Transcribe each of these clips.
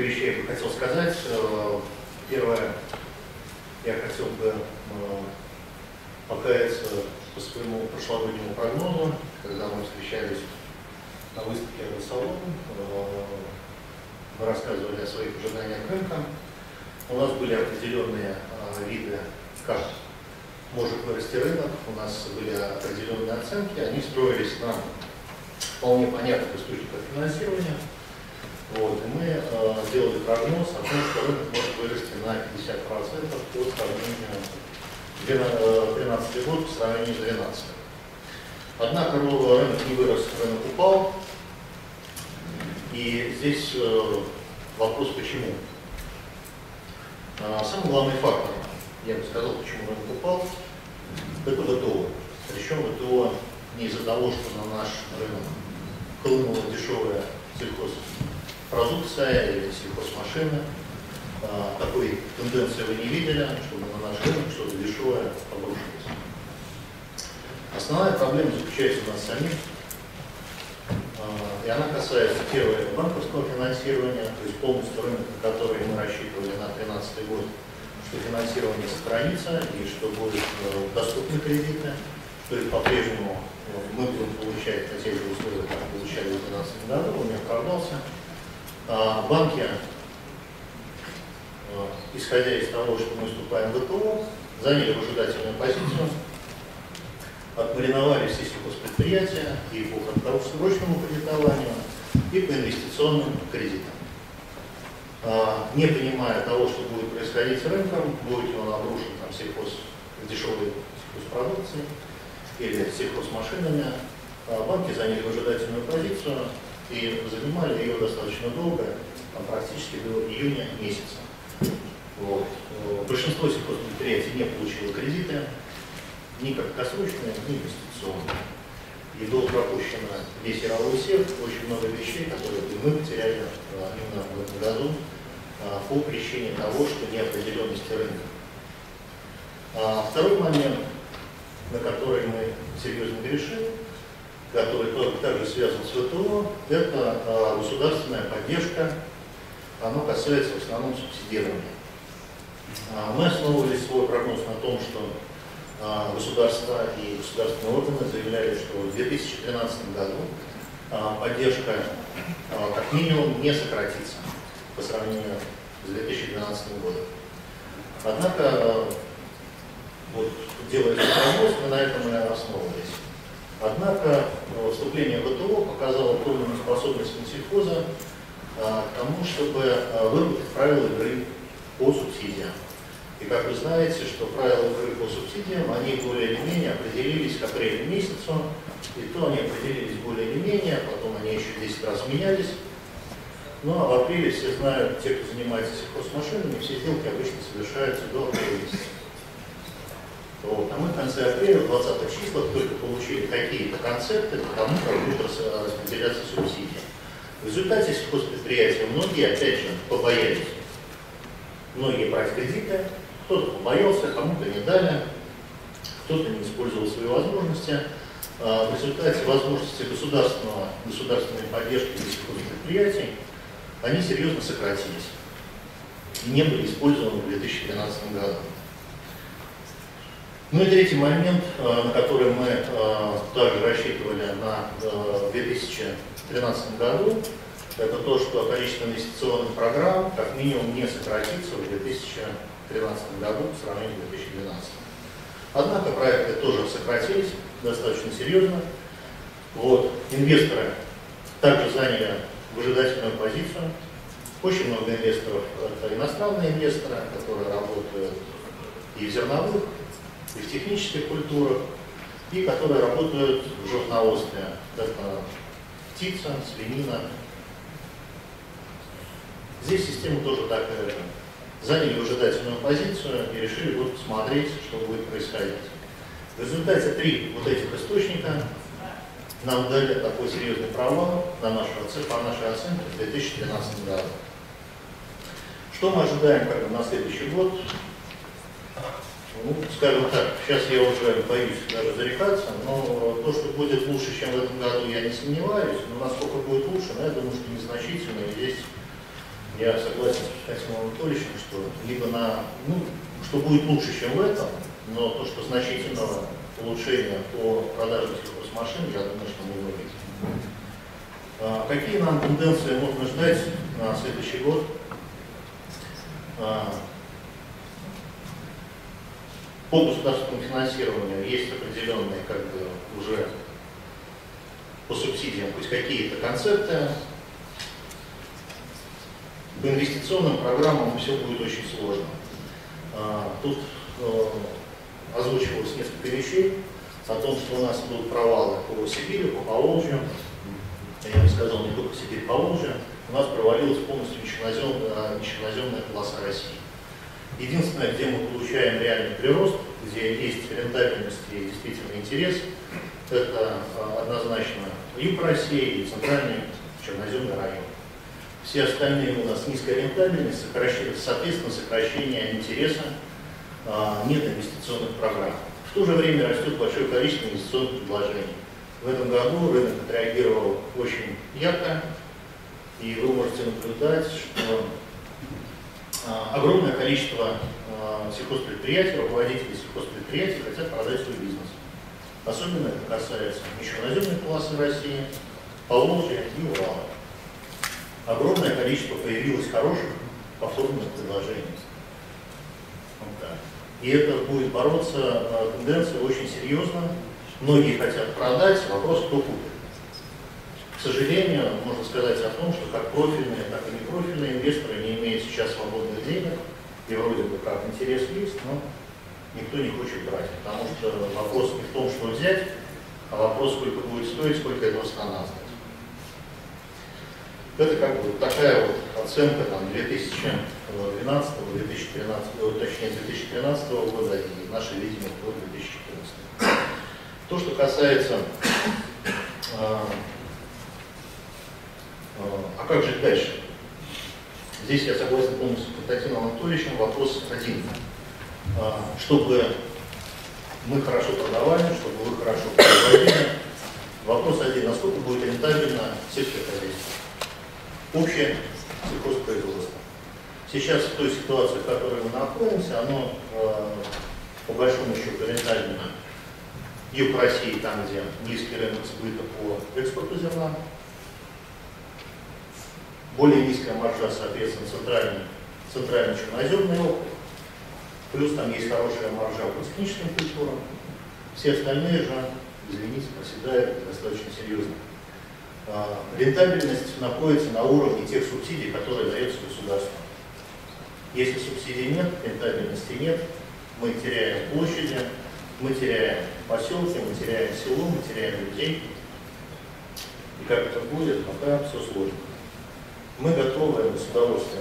вещей я бы хотел сказать. Первое, я хотел бы покаяться по своему прошлогоднему прогнозу, когда мы встречались на выставке «Агросалон», мы рассказывали о своих ожиданиях рынка. У нас были определенные виды, как может вырасти рынок, у нас были определенные оценки, они строились на вполне понятных источниках финансирования. Вот, и мы сделали прогноз о том, что рынок может вырасти на 50% по сравнению 2013 год по сравнению с 2012. Однако рынок не вырос, рынок упал. И здесь вопрос почему. Самый главный фактор, я бы сказал, почему рынок упал, это ВТО. Причем ВТО не из-за того, что на наш рынок хлынула дешевая сельхозпродукция или сельхозмашины. Такой тенденции вы не видели, чтобы на наш рынок что-то дешевое обрушилось. Основная проблема заключается в нас самих. И она касается, первое, банковского финансирования, то есть полностью рынок, на который мы рассчитывали на 2013 год, что финансирование сохранится и что будут доступны кредиты, что их по-прежнему мы будем получать на тех же условиях, как получали в 2012 году, он не оправдался. Банки, исходя из того, что мы вступаем в ВТО, заняли выжидательную позицию, отмариновали все сельхозпредприятия и по краткосрочному кредитованию, и по инвестиционным кредитам. Не понимая того, что будет происходить с рынком, будет ли он обрушен дешевой сельхозпродукцией или сельхозмашинами, банки заняли выжидательную позицию и занимали ее достаточно долго, практически до июня месяца. Вот. Большинство сельхозпредприятий не получило кредиты, ни краткосрочные, ни инвестиционные. И был пропущен весь яровой сев, очень много вещей, которые мы потеряли именно в этом году по причине того, что неопределенности рынка. Второй момент, на который мы серьезно грешим, который также связан с ВТО, это государственная поддержка, оно касается в основном субсидирования. Мы основывали свой прогноз на том, что государства и государственные органы заявляли, что в 2013 году поддержка как минимум не сократится по сравнению с 2012 годом. Однако, вот, делая этот прогноз, мы на этом и основывались. Однако вступление в ВТО показало полную неспособность Минсельхоза к тому, чтобы выработать правила игры по субсидиям. И как вы знаете, что правила игры по субсидиям, они более или менее определились к апрелю месяцу, и то они определились более или менее, потом они еще 10 раз менялись. Ну а в апреле все знают, те, кто занимается сельхозмашинами, все сделки обычно совершаются до апреля месяца. Вот. А мы в конце апреля, в 20 числах, только получили какие-то концепты по тому, как будут распределяться субсидии. В результате сельхозпредприятия многие, опять же, побоялись. Многие брать кредиты, кто-то побоялся, кому-то не дали, кто-то не использовал свои возможности. В результате возможности государственной поддержки сельхозпредприятий, они серьезно сократились и не были использованы в 2012 году. Ну и третий момент, на который мы также рассчитывали на 2013 году, это то, что количество инвестиционных программ как минимум не сократится в 2013 году по сравнению с 2012. Однако проекты тоже сократились достаточно серьезно. Вот. Инвесторы также заняли выжидательную позицию. Очень много инвесторов – это иностранные инвесторы, которые работают и в зерновых, и в технических культурах, и которые работают в животноводстве. Это птица, свинина. Здесь система тоже такая же. Заняли выжидательную позицию и решили вот посмотреть, что будет происходить. В результате три вот этих источника нам дали такой серьезный провал по нашей оценке в 2013 году. Что мы ожидаем на следующий год? Ну, скажем так, сейчас я уже боюсь даже зарекаться, но то, что будет лучше, чем в этом году, я не сомневаюсь. Но насколько будет лучше, я думаю, что незначительно. И здесь я согласен с Константином Анатольевичем, что либо что будет лучше, чем в этом, но то, что значительного улучшения по продаже сельхозмашин, я думаю, что мы не увидим. Какие нам тенденции можно ждать на следующий год? По государственному финансированию есть определенные уже по субсидиям хоть какие-то концепты. По инвестиционным программам все будет очень сложно. Тут озвучивалось несколько вещей о том, что у нас будут провалы по Сибири, по Поволжью. Я бы сказал, не только Сибирь, Поволжье. У нас провалилась полностью низконаземная полоса России. Единственное, где мы получаем реальный прирост, где есть рентабельность и действительно интерес, это однозначно юг России и центральный черноземный район. Все остальные у нас низкая рентабельность, соответственно, сокращение интереса, нет инвестиционных программ. В то же время растет большое количество инвестиционных предложений. В этом году рынок отреагировал очень ярко, и вы можете наблюдать, что огромное количество сельхозпредприятий, руководителей сельхозпредприятий хотят продать свой бизнес. Особенно это касается черноземной полосы России, Поволжья и Урала. Огромное количество появилось хороших повторных предложений. И это будет бороться, тенденция очень серьезно. Многие хотят продать, вопрос, кто купит. К сожалению, можно сказать о том, что как профильные, так и непрофильные инвесторы не имеют сейчас свободных денег, и вроде бы как интерес есть, но никто не хочет брать. Потому что вопрос не в том, что взять, а вопрос, сколько будет стоить, сколько это восстанавливать. Это такая оценка 2012, 2013 года и наше видение по 2014. То, что касается, а как жить дальше? Здесь я согласен полностью с Константином Анатольевичем. Вопрос один. Чтобы мы хорошо продавали, чтобы вы хорошо производили. Вопрос один. Насколько будет рентабельно сельское хозяйство? Общее сельхозпроизводство. Сейчас в той ситуации, в которой мы находимся, оно по большому счету рентабельно. Юг России, там, где близкий рынок сбыта по экспорту зерна. Более низкая маржа, соответственно, центрально-черноземный округ. Плюс там есть хорошая маржа по техническим культурам. Все остальные же, извините, проседают достаточно серьезно. Рентабельность находится на уровне тех субсидий, которые дается государству. Если субсидий нет, рентабельности нет, мы теряем площади, мы теряем поселки, мы теряем село, мы теряем людей. И как это будет, пока все сложно. Мы готовы с удовольствием,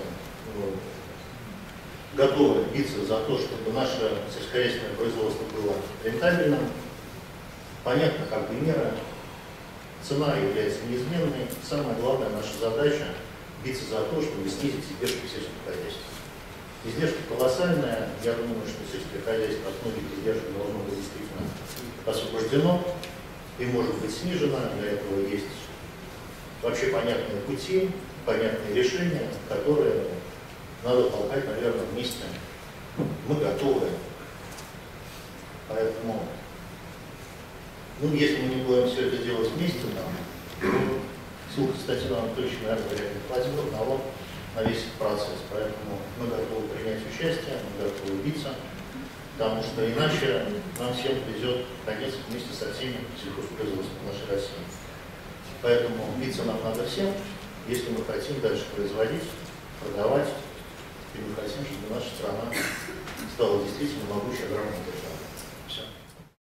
готовы биться за то, чтобы наше сельскохозяйственное производство было рентабельным. Понятно, как бы мера. Цена является неизменной. Самая главная наша задача – биться за то, чтобы снизить издержки сельского хозяйства. Издержки колоссальные. Я думаю, что сельское хозяйство от многих издержек должно быть действительно освобождено и может быть снижено. Для этого есть вообще понятные пути, понятные решения, которые надо толкать, наверное, вместе. Мы готовы. Поэтому, если мы не будем все это делать вместе, ссылка Константина Анатольевича, наверное, вряд ли хватит на весь этот процесс. Поэтому мы готовы принять участие, мы готовы биться, потому что иначе нам всем придет конец вместе со всеми сельхозпроизводством нашей России. Поэтому биться нам надо всем, если мы хотим дальше производить, продавать, и мы хотим, чтобы наша страна стала действительно могучей аграрной державой.